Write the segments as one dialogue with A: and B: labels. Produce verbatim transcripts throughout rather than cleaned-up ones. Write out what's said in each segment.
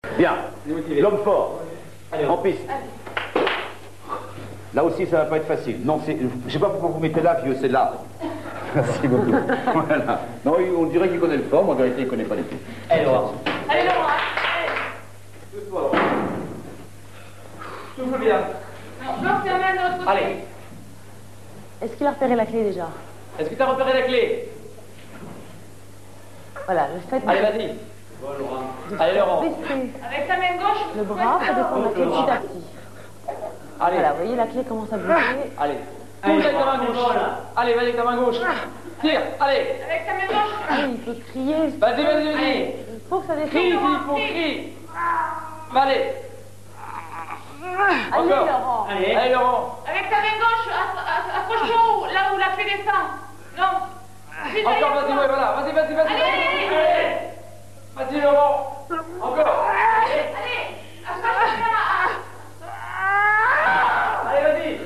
A: Bien. L'homme fort. En piste. Là aussi, ça va pas être facile. Non, c'est. Je sais pas pourquoi vous mettez là, vieux, c'est là. Merci beaucoup. Voilà. Non, on dirait qu'il connaît le fort, mais en vérité, il connaît pas les pieds.
B: Allez, Laurent.
C: Allez, Laurent.
B: Doucement, Laurent. Souffle bien.
C: Non, fermez à notre côté.
B: Allez.
D: Est-ce qu'il a repéré la clé déjà?
B: Est-ce que tu as repéré la clé?
D: Voilà, le fait de
B: Allez, vas-y. Bon, Laurent. Allez, Laurent.
D: baisser
C: Avec ta main gauche.
D: le bras, ça descend la clé petit à petit.
B: Allez.
D: Voilà, vous voyez, la clé commence à bouger.
B: Allez. Pousse avec ta main gauche. Allez, vas-y avec ta main gauche. Tire, allez.
C: Avec ta main gauche.
D: Allez, il peut crier.
B: Vas-y, vas-y, vas-y.
D: Il faut que ça descende.
B: Crie, il faut crier. Allez.
D: Allez,
B: Encore.
D: Laurent.
B: Allez. Allez, Laurent.
C: Avec ta main gauche, accroche-toi où- là où la clé descend. Non. Puis
B: Encore,
C: derrière
B: vas-y,
C: toi.
B: ouais, voilà. Vas-y, vas-y, vas-y.
C: Allez, allez, allez.
B: Vas-y, Laurent. Encore.
C: Allez, accroche-toi là.
B: Allez, vas-y.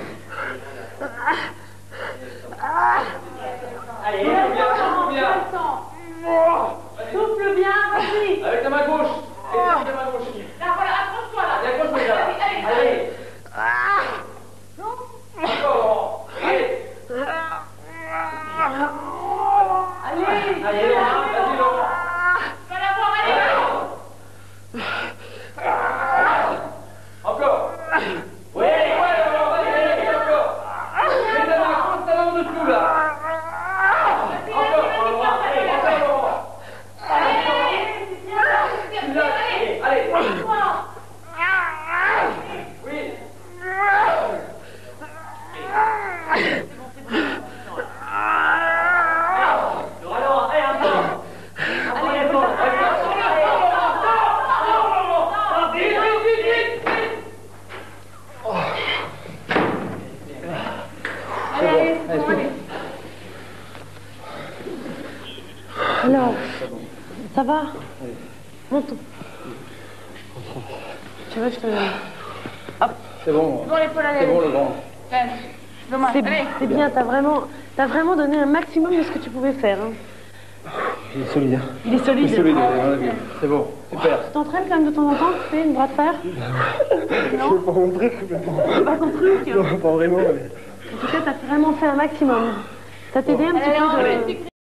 B: Allez, souffle bien, souffle bien.
D: Souffle bien, vas-y.
B: Avec ta main gauche. Avec ta main gauche.
C: Là, voilà, accroche-toi là.
B: Allez, accroche-toi là.
C: Allez, allez, allez.
B: Allez. Encore, Laurent. Allez.
D: Allez,
B: Allez, Laurent. Vas-y, Laurent.
C: Tu vas la voir, allez.
B: Encore. Oui, ouais, Laurent, vas-y, allez, encore. Mets ta main constamment en dessous, là. Encore, Laurent. Allez, encore, Laurent. Allez, allez. Oui. Laurent, allez, encore. Allez, encore. Vite, vite, vite, vite, vite.
D: allez, allez. Alors, ça va? Monte. Tu veux que je te... Hop.
B: C'est bon.
C: Bon, l'épaule à
B: C'est bon,
C: l'aise.
B: le grand.
D: C'est
C: Allez.
D: c'est bien, t'as vraiment, t'as vraiment donné un maximum de ce que tu pouvais faire. Hein.
B: Il est solide.
D: Il est solide.
B: Il est solide, on l'a vu. C'est bon, super.
D: Tu t'entraînes quand même de temps en temps, tu fais une bras de fer?
B: Je veux pas montrer complètement.
D: C'est pas ton truc.
B: Non, pas vraiment. Mais...
D: En tout cas, t'as vraiment fait un maximum. Ça t'a aidé un petit peu de...